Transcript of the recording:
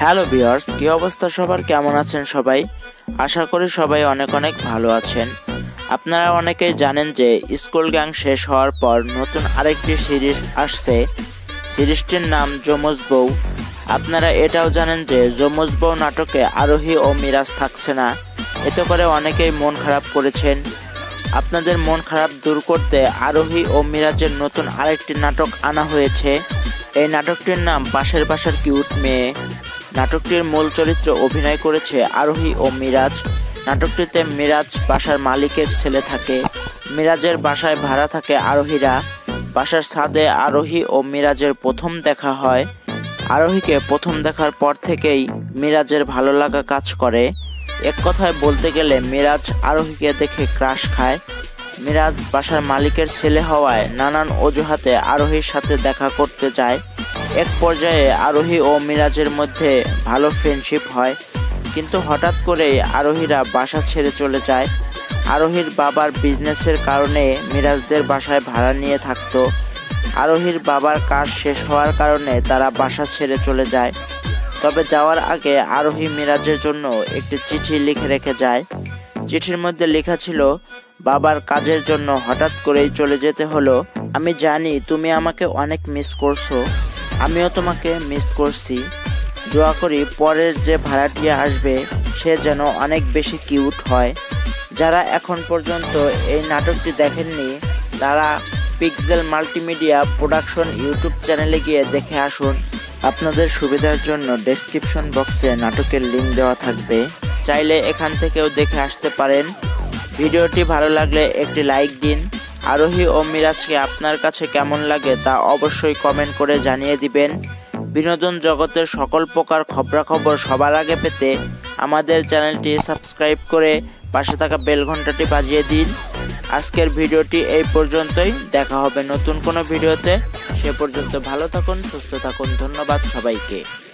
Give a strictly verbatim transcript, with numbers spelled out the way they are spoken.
Hello viewers, কি অবস্থা সবার? কেমন আছেন সবাই? আশা করি সবাই অনেক অনেক ভালো আছেন। আপনারা অনেকেই জানেন যে স্কুল গ্যাং শেষ হওয়ার পর নতুন আরেকটি সিরিজ আসছে। সিরিজটির নাম যমজ বউ। আপনারা এটাও জানেন যে যমজ বউ নাটকে আরোহী ও মিরাজ থাকছে না। এতে করে অনেকেই মন খারাপ করেছেন। আপনাদের মন খারাপ দূর করতে আরোহী ও মিরাজের নতুন আরেকটি নাটক আনা হয়েছে। এই নাটকটির নাম পাশের বাসার কিউট মেয়ে। নাটকটির মূল চরিত্রে অভিনয় করেছে আরোহী ও মিরাজ। নাটকটিতে মিরাজ বাসার মালিকের ছেলে থাকে। মিরাজের বাসায় ভাড়া থাকে আরোহীরা। বাসার ছাদে আরোহী ও মিরাজের প্রথম দেখা হয়। আরোহীকে প্রথম দেখার পর থেকেই মিরাজের ভালো লাগা কাজ করে। এক কথায় বলতে গেলে মিরাজ আরোহীকে দেখে ক্রাশ খায়। মিরাজ বাসার মালিকের ছেলে হওয়ায় নানান অজুহাতে আরোহীর সাথে দেখা করতে যায়। এক পর্যায়ে আরোহী ও মিরাজের মধ্যে ভালো ফ্রেন্ডশিপ হয়, কিন্তু হঠাৎ করেই আরোহীরা বাসা ছেড়ে চলে যায়। আরোহীর বাবার বিজনেসের কারণে মিরাজদের বাসায় ভাড়া নিয়ে থাকতো। আরোহীর বাবার কাজ শেষ হওয়ার কারণে তারা বাসা ছেড়ে চলে যায়। তবে যাওয়ার আগে আরোহী মিরাজের জন্য একটি চিঠি লিখে রেখে যায়। চিঠির মধ্যে লেখা ছিল, বাবার কাজের জন্য হঠাৎ করেই চলে যেতে হলো। আমি জানি তুমি আমাকে অনেক মিস করছো, আমিও তোমাকে মিস করছি। দোয়া করি পরের যে ভাড়াটিয়া আসবে সে যেন অনেক বেশি কিউট হয়। যারা এখন পর্যন্ত এই নাটকটি দেখেননি তারা পিক্সেল মাল্টিমিডিয়া প্রোডাকশন ইউটিউব চ্যানেলে গিয়ে দেখে আসুন। আপনাদের সুবিধার জন্য ডেসক্রিপশন বক্সে নাটকের লিঙ্ক দেওয়া থাকবে, চাইলে এখান থেকেও দেখে আসতে পারেন। ভিডিওটি ভালো লাগলে একটি লাইক দিন। আরোহী ও মিরাজকে আপনার কাছে কেমন লাগে তা অবশ্যই কমেন্ট করে জানিয়ে দিবেন। বিনোদন জগতের সকল প্রকার খবরাখবর সবার আগে পেতে আমাদের চ্যানেলটি সাবস্ক্রাইব করে পাশে থাকা বেল ঘন্টাটি বাজিয়ে দিন। আজকের ভিডিওটি এই পর্যন্তই, দেখা হবে নতুন কোনো ভিডিওতে। সে পর্যন্ত ভালো থাকুন, সুস্থ থাকুন। ধন্যবাদ সবাইকে।